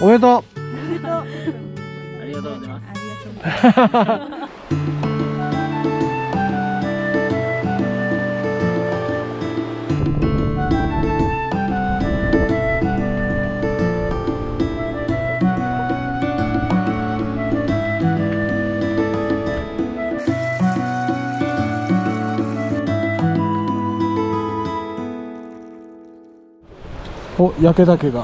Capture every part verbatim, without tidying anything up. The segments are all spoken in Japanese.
おめでとう。 ありがとうございます。 お、焼け岳が。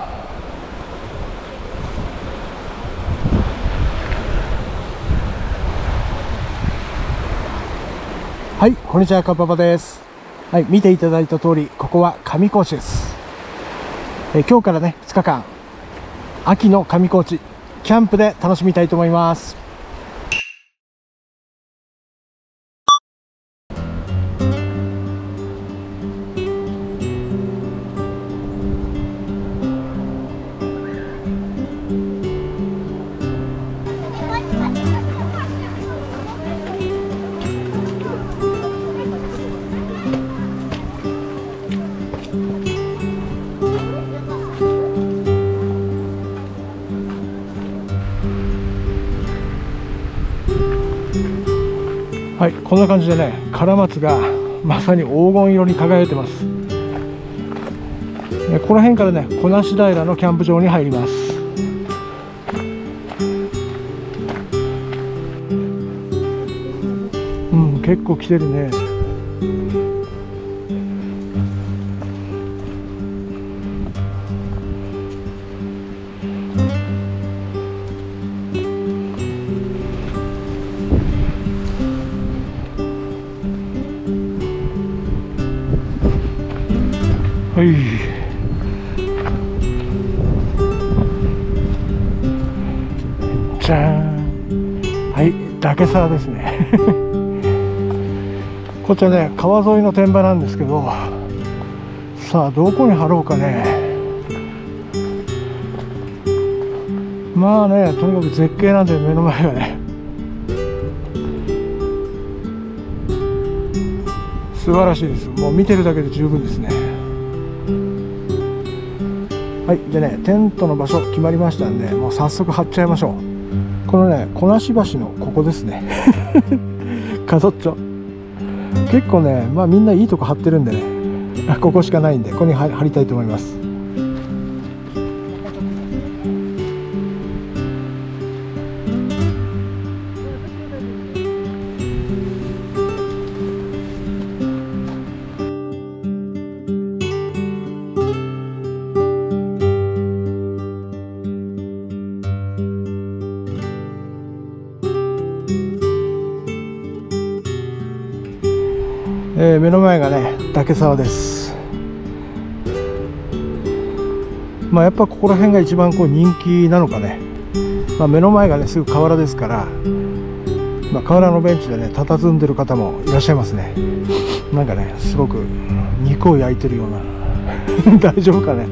はい、こんにちは、かっぱぱです。はい、見ていただいた通り、ここは上高地です。え今日からね、ふつかかん、秋の上高地、キャンプで楽しみたいと思います。はい、こんな感じでね、カラマツがまさに黄金色に輝いてます。この辺からね、小梨平のキャンプ場に入ります。うん、結構来てるね。はい、じゃーん。はい、岳沢ですね。こちらね、川沿いの天場なんですけど、さあどこに貼ろうかね。まあね、とにかく絶景なんで、目の前がね素晴らしいです。もう見てるだけで十分ですね。はい、でね、テントの場所決まりましたんで、もう早速張っちゃいましょう。このね、小梨橋のここですね。角っちょ。結構ね、まあみんないいとこ張ってるんでね、ここしかないんで、ここに張りたいと思います。えー、目の前がね、岳沢です。まあやっぱここら辺が一番こう人気なのかね。まあ、目の前がね、すぐ河原ですから、まあ、河原のベンチでね佇んでる方もいらっしゃいますね。なんかね、すごく肉を焼いてるような。大丈夫かね。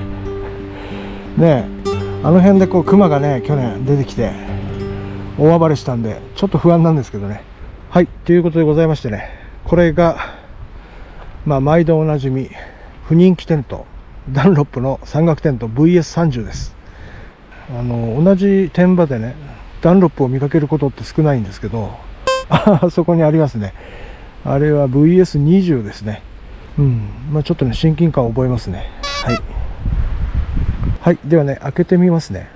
ねえ、あの辺でこう熊がね、去年出てきて大暴れしたんで、ちょっと不安なんですけどね。はい、ということでございましてね、これが、まあ、毎度おなじみ不人気テント、ダンロップの山岳テント ブイエスさんじゅう です。あの同じ天場でね、ダンロップを見かけることって少ないんですけど、あそこにありますね。あれは ブイエスにじゅう ですね。うん、まあ、ちょっとね、親近感を覚えますね。はい、はい、ではね、開けてみますね。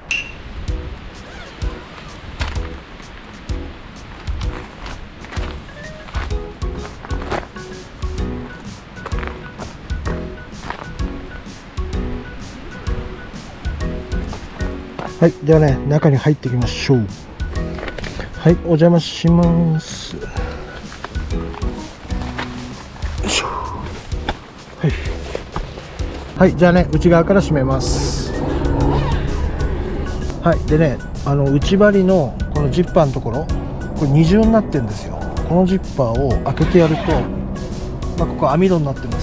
はい、ではね、中に入っていきましょう。はい、お邪魔します。よいしょ。はい。はい、じゃあね、内側から閉めます。はい、でね、あの内張りのこのジッパーのところ、これ二重になってるんですよ。このジッパーを開けてやると、まあ、ここ網戸になってます。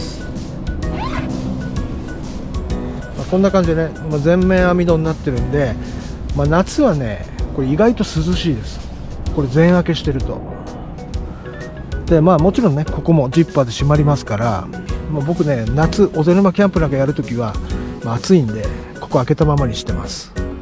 こんな感じでね、全面網戸になってるんで、まあ、夏はね、これ意外と涼しいです。これ全開けしてると。で、まあもちろんね、ここもジッパーで閉まりますから、まあ、僕ね、夏、小瀬沼キャンプなんかやるときは、まあ、暑いんで、ここ開けたままにしてます。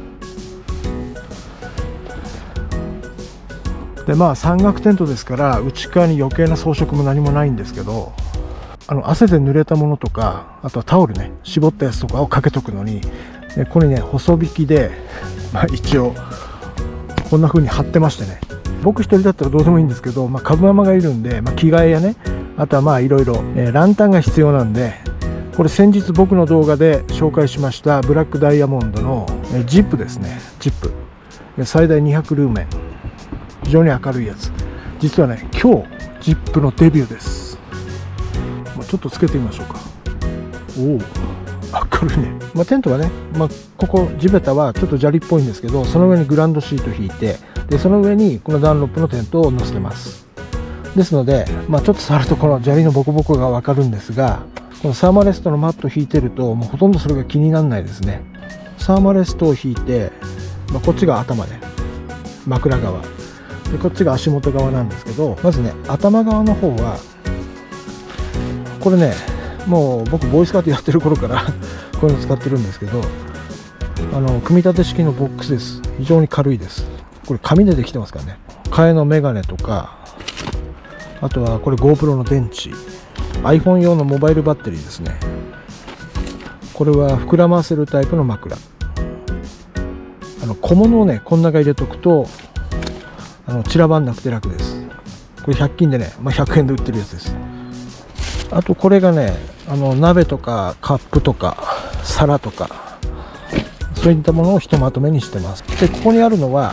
でまあ山岳テントですから内側に余計な装飾も何もないんですけど、あの汗で濡れたものとか、あとはタオルね、絞ったやつとかをかけとくのに、でここにね細引きで、まあ、一応こんな風に貼ってましてね、僕一人だったらどうでもいいんですけど、まあ、株ママがいるんで、まあ、着替えやね、あとはまあいろいろランタンが必要なんで、これ先日僕の動画で紹介しましたブラックダイヤモンドのえジップですね。ジップ最大にひゃくルーメン、非常に明るいやつ。実はね今日ジップのデビューです。まあ、ちょっとつけてみましょうか。おお明るいね。まあ、テントはね、まあ、ここ地べたはちょっと砂利っぽいんですけど、その上にグランドシート引いて、でその上にこのダンロップのテントを乗せてます。ですので、まあ、ちょっと触るとこの砂利のボコボコが分かるんですが、このサーマレストのマットを引いてるともうほとんどそれが気にならないですね。サーマレストを引いて、まあ、こっちが頭で枕側で、こっちが足元側なんですけど、まずね頭側の方はこれね、もう僕ボーイスカートやってる頃からこういうの使ってるんですけど、あの組み立て式のボックスです。非常に軽いです。これ紙でできてますからね。替えのメガネとか、あとはこれ GoPro の電池、 iPhone 用のモバイルバッテリーですね。これは膨らませるタイプの枕。あの小物をねこん中入れとくとあの散らばんなくて楽です。これひゃく均でね、まあ、ひゃくえんで売ってるやつです。あとこれがね、あの鍋とかカップとか皿とかそういったものをひとまとめにしてます。でここにあるのは、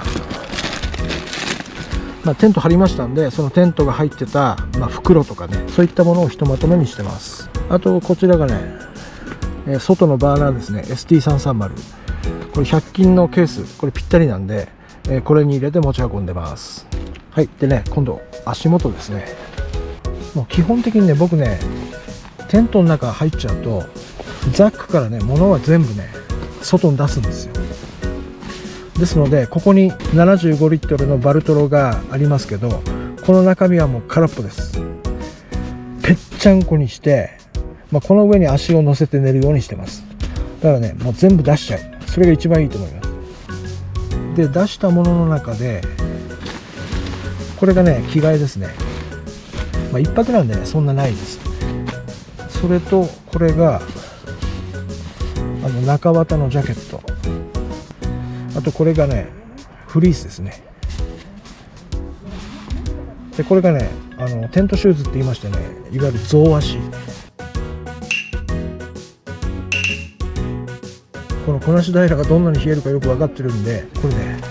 まあ、テント張りましたんで、そのテントが入ってた、まあ、袋とかね、そういったものをひとまとめにしてます。あとこちらがね、えー、外のバーナーですね。 エスティーさんさんまる、これひゃく均のケース、これぴったりなんで、えー、これに入れて持ち運んでます。はい。でね、今度足元ですね。もう基本的にね、僕ねテントの中入っちゃうとザックからね物は全部ね外に出すんですよ。ですのでここにななじゅうごリットルのバルトロがありますけど、この中身はもう空っぽです。ぺっちゃんこにして、まあ、この上に足を乗せて寝るようにしてます。だからねもう全部出しちゃう、それが一番いいと思います。で出したものの中でこれがね着替えですね。まあ、一泊なんでねそんなないです。それとこれがあの中綿のジャケット、あとこれがねフリースですね。でこれがねあのテントシューズって言いましてね、いわゆる象足、このこなし平がどんなに冷えるかよく分かってるんで、これね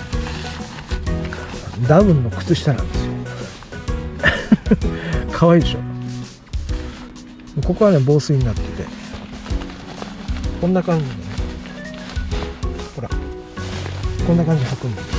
ダウンの靴下なんですよ。かわいいでしょ。ここはね防水になってて、こんな感じでね、ほらこんな感じで履くんです。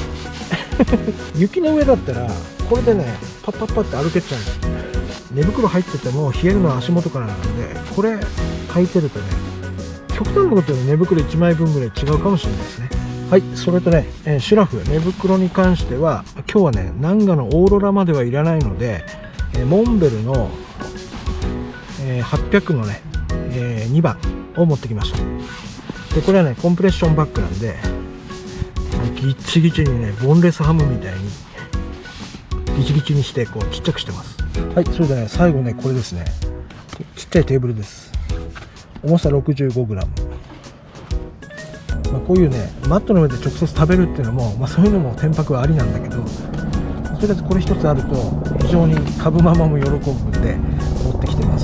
雪の上だったらこれでねパッパッパって歩けちゃうんですよ。寝袋入ってても冷えるのは足元からなんで、これ履いてるとね極端なことで寝袋いちまいぶんぐらい違うかもしれないですね。はい。それとね、えー、シュラフ寝袋に関しては今日はねナンガのオーロラまではいらないので、えー、モンベルの、えー、はっぴゃくのね、えー、にばんを持ってきました。でこれはねコンプレッションバッグなんでギッチギチにねボンレスハムみたいにギチギチにしてこうちっちゃくしてます。はい。それでね最後ねこれですね、ちっちゃいテーブルです。重さ ろくじゅうごグラム。まあ、こういうねマットの上で直接食べるっていうのも、まあ、そういうのも天泊はありなんだけど、とりあえずこれ一つあると非常に株ママも喜ぶんで持ってきてます。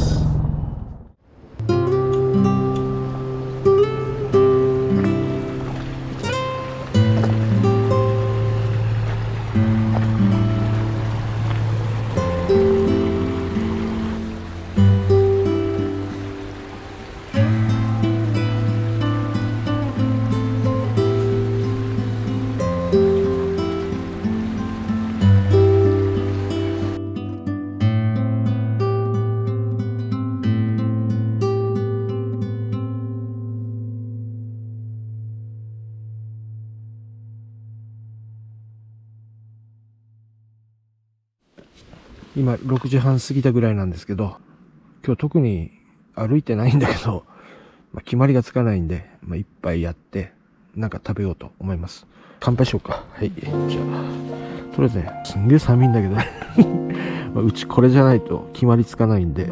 今ろくじはん過ぎたぐらいなんですけど、今日特に歩いてないんだけど、まあ、決まりがつかないんで、まあ、一杯やってなんか食べようと思います。乾杯しようか。はい。じゃあ、とりあえずね、すんげえ寒いんだけどね。まあうちこれじゃないと決まりつかないんで。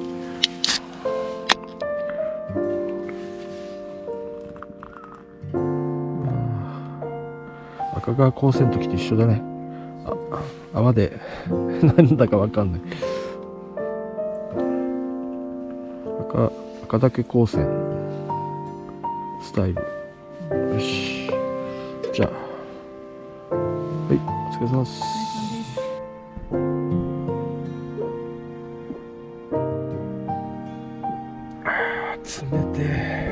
赤川高専の時と一緒だね。あ、泡でなんだかわかんない。赤、赤岳高専スタイル。よし。じゃあ、はい、お疲れ様です。冷てえ。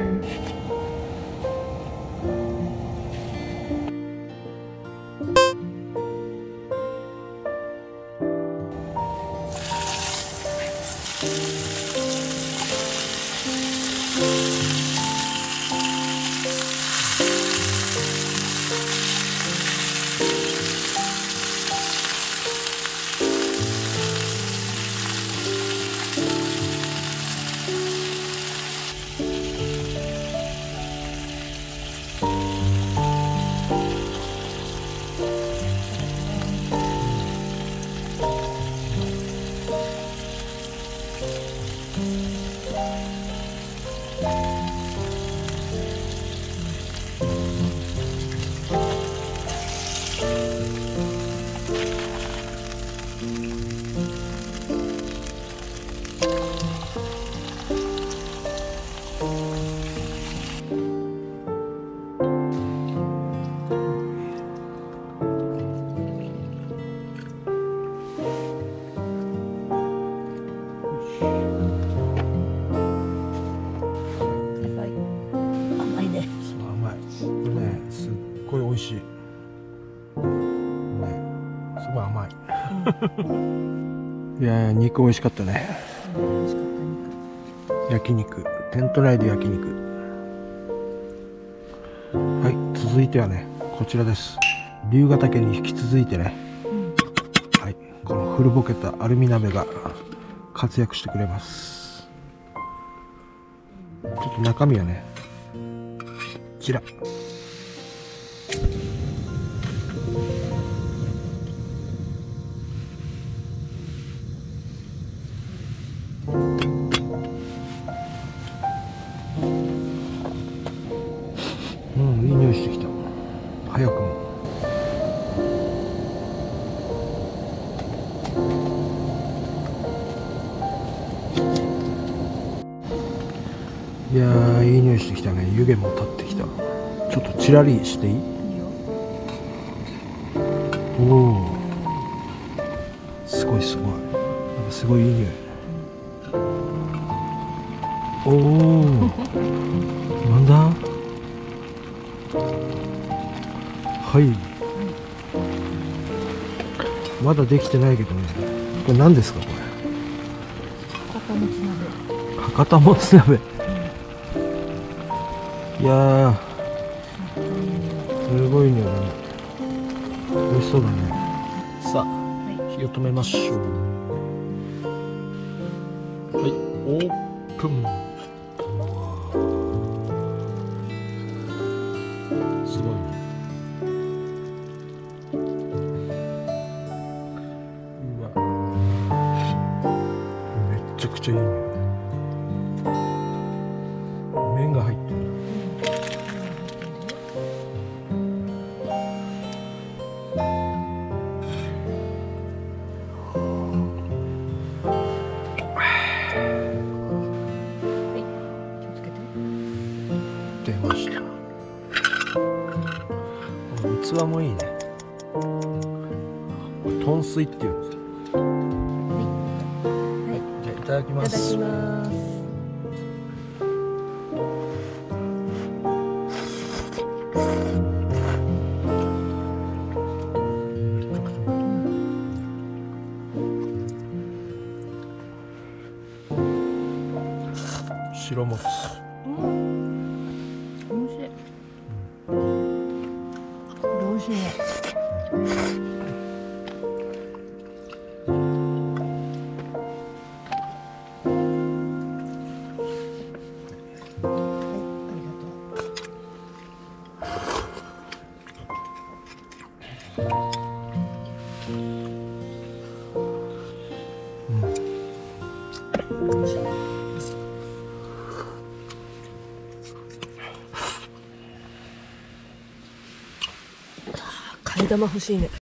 美味しい。ね、すごい甘い。いやー、肉美味しかったね。美味しかった肉。焼肉、テント内で焼肉。はい、続いてはね、こちらです。龍ヶ岳に引き続いてね、うん、はい、この古ぼけたアルミ鍋が活躍してくれます。ちょっと中身はね、こちら。うん、いい匂いしてきた。早くも。いやー、いい匂いしてきたね。湯気も立ってきた。ちょっとチラリしていい？おお、すごいすごい。なんかすごいいい匂い。おお、なんだ？はい。まだできてないけどね。これ何ですかこれ？ 博多もつ鍋。 博多もつ鍋。いやー、すごい匂いだね。美味しそうだね。さあ、はい、火を止めましょう。はい、オープン。すごいね。うわ、めっちゃくちゃいいね。麺が入ってる。出ました。器もいいね。これ豚水っていうんです。はい。はい。じゃあいただきます。 いただきます。 白もつ。 うん。美味しい。うん。美味しいね。 美味しい。替え玉欲しいね。